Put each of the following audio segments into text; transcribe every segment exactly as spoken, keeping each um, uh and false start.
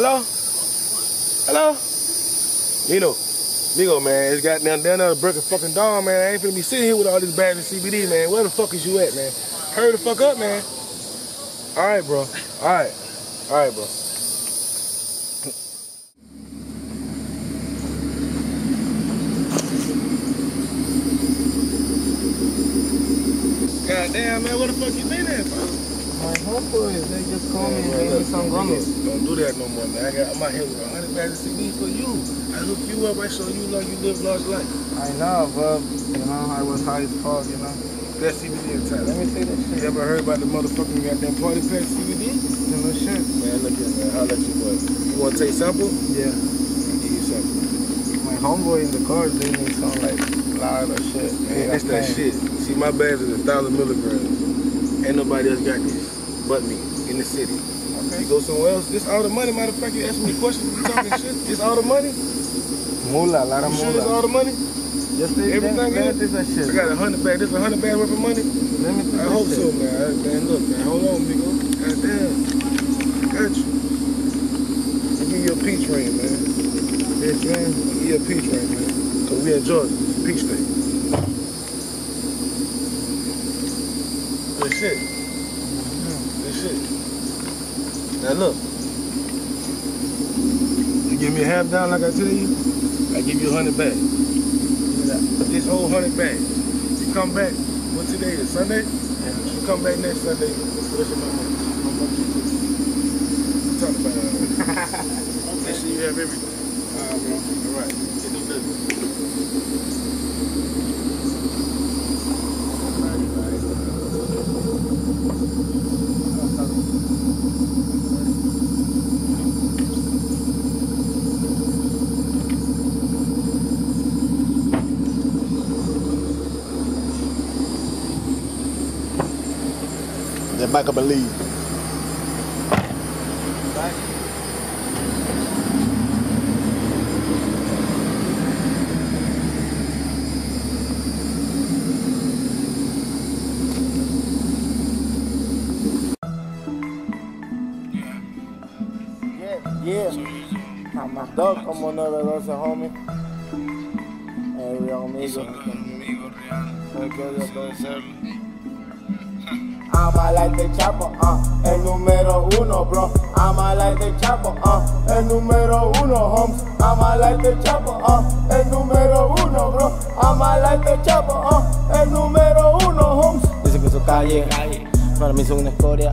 Hello? Hello? Nino. Nigo, man, it's got down down there to break a fucking dawn, man. I ain't finna be sitting here with all this bags of C B D, man. Where the fuck is you at, man? Hurry the fuck up, man. All right, bro. All right. All right, bro. God damn, man, where the fuck you been at, bro? My homeboys, they just called me and gave me some gummies. Don't do that no more, man. I got, I'm out here with a hundred bags of C B D for you. I hook you up, I show you like you live large life. I know, but, you know, I was high as fuck, you know. That C B D in town. Let me see that shit. You ever heard about the motherfucking goddamn party pack C B D? You know, shit. Man, look at man, holla at you, boy. You want to take sample? Yeah. I'll give you sample. My homeboy in the car gave me some, like, loud or shit. Man, that's that shit. See, my bags is a thousand milligrams. Ain't nobody else got this but me in the city. Okay. You go somewhere else, this all the money. Matter of fact, you asking me questions, you talking shit. This all the money? Moolah, a lot of you moolah. Sure this all the money? Just say everything in this and shit. I got a hundred bags. This a hundred bags worth of money? Let me I hope shit. so, man. I, man, look, man, hold on, Migo. God damn. I got you. I'll give you a peach ring, man. Peach ring? I'll give you a peach ring, man. Cause we in Georgia. It's a peach thing. Good shit. Good shit. Now look. You give me a half down like I tell you, I give you a hundred bags. This whole hundred bags. You come back, what today is? Sunday? Yeah. You come back next Sunday, what's in my money? How much you do? Talk about it. Make sure you have everything. Alright, bro. Alright. Get them business. Then back up and leave. Back. Yeah, yeah. I'm a dog como nueve doce, homie. El real amigo. Porque yo puedo ser. I'm a like the Chapo, uh, el número uno, bro. I'm a like the Chapo, uh, el número uno, homes. I'm a like the Chapo, uh, el número uno, bro. I'm a like the Chapo, uh, el número uno, homes. Dice que su calle, para mí son una escoria.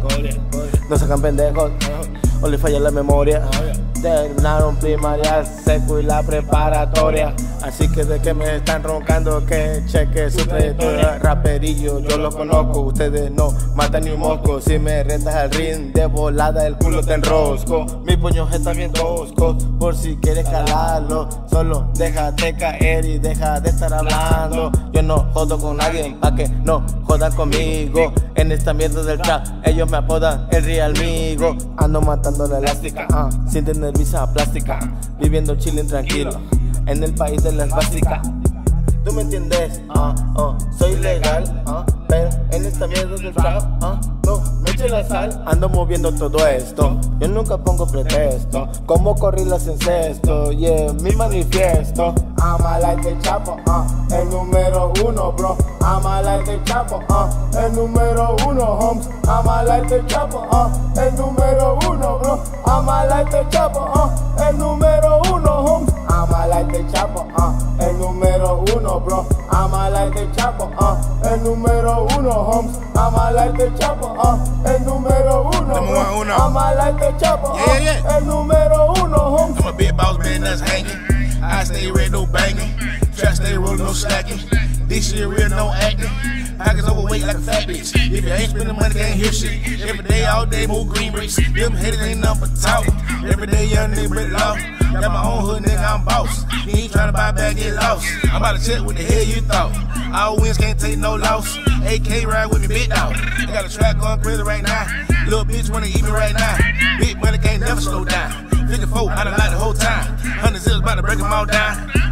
No sacan pendejos, o le falla la memoria. Terminaron primaria, seco y la preparatoria. Así que de que me están roncando, que cheque su trayectoria. Raperillo, yo lo conozco, ustedes no matan ni un mosco. Si me rentas al ring, de volada el culo te enrosco. Mi puño está bien tosco, por si quieres calarlo. Solo déjate caer y deja de estar hablando. Yo no jodo con nadie, pa' que no jodan conmigo. En esta mierda del trap, ellos me apodan el real amigo. Ando matando la elástica, uh, sin tener visa plástica. Viviendo chilling tranquilo, en el país de las básicas. ¿Tú me entiendes? Uh, uh, soy legal, uh, pero en esta mierda del trap, uh, no me eche la sal. Ando moviendo todo esto, yo nunca pongo pretexto. Como corridas en cesto, yeah, mi manifiesto. I'm a like the Chapo, uh, el número uno, bro. I'm a like the Chapo, uh, el número uno, homes. I'm a like the Chapo, uh, el número uno, bro. I'm a like the Chapo, uh, el número uno, homes. I'm a like the Chapo, uh, el número uno, bro. I'm a like the Chapo, uh, el número uno, homes. I'm a like the Chapo, uh, el número uno, bro. I'm a like the Chapo, yeah, yeah, yeah. uh, el número uno, homes. I'm a big boss man that's hanging. I stay red, no banging. Trap stay rolling, no slacking. This shit real, no acting. Pockets overweight like a fat bitch. If you ain't spending money, can't hear shit. Every day, all day, move green bricks. Them haters ain't nothing but talk. Every day, young nigga break law. Got my own hood, nigga, I'm boss. You ain't tryna buy back, get lost. I'm about to check what the hell you thought. All wins can't take no loss. A K ride with me, big dog. I got a track on crazy right now. Little bitch wanna eat me right now. Big money can't never slow down. fifty-four, I done like the whole time. Hundred zeros about to break them all down.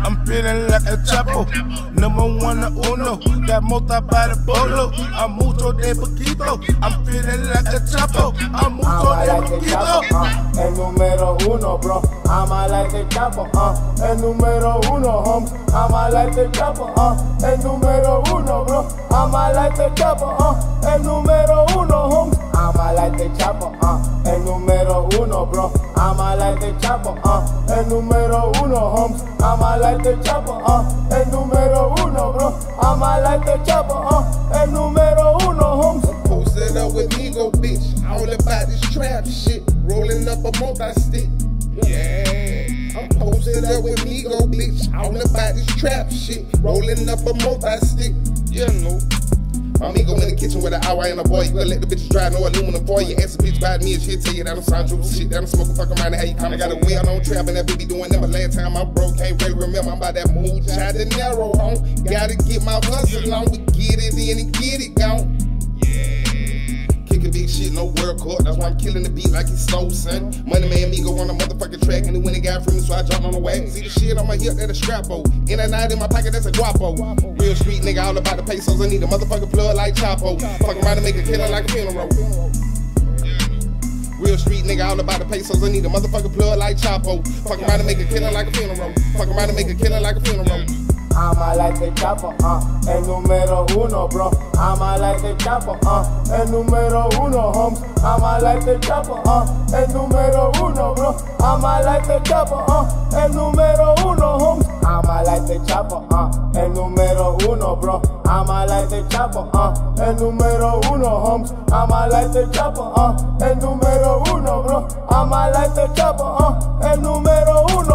I'm feeling like a chapo. Number one to uno. Got multi by the bolo. I'm mucho de poquito. I'm feeling like a chapo. I'm mucho de poquito. Uh, el número uno, bro. I'ma like the Chapo, uh. El número uno, homes. I'ma like the Chapo, uh. El número uno, bro. I'ma like the Chapo, uh. El número uno, homes. I'ma like the Chapo, uh. El número uno, bro. I'ma like the Chapo, uh. El número uno, homes. I'ma like the Chapo, uh. El número uno, bro. I'ma like the Chapo, uh. El número uno, homes. Posted up with Migo, bitch. All about this trap shit. Rolling up a multi-stick. Yeah. I'm posted up with Migo, bitch. All about this trap shit. Rolling up a multi-stick. Yeah, no. My amigo in the kitchen with an hour and a boy. You gonna let the bitches dry, no aluminum foil. You ask a bitch about me and shit, tell you that I'm Sandro. Shit, that I'm smoking fuck around and how you come. I got a wheel on trap and that baby doing them. But last time I broke, can't really remember. I'm about that mood, Chai De Niro on. Gotta get my hustle on. We get it in and get it gone. Kicking big shit, no world court. That's why I'm killing the beat like it's stole, son. Money man, me go on a motherfucking track, and he went and got from me, so I jumped on the wagon. See the shit on my hip, that a strap-o. In that night in my pocket, that's a guapo. Real street nigga, all about the pesos. I need a motherfucking plug like Chapo. Fuck around and make a killer like a funeral. Real street nigga, all about the pesos. I need a motherfucking plug like Chapo. Fuck around and make a killer like a funeral. Fuck around and make a killer like a funeral. I'ma like the Chapo, uh, el número uno, bro. I'ma like the Chapo, uh, el número uno, homes. I'ma like the Chapo, uh, el número uno, bro. I'ma like the Chapo, uh, el número uno, homes. I'ma like the Chapo, uh, el número uno, bro. I'ma like the Chapo, uh, el número uno, homes. I'ma like the Chapo, uh, el número uno, bro. I'ma like the Chapo, uh, el número uno.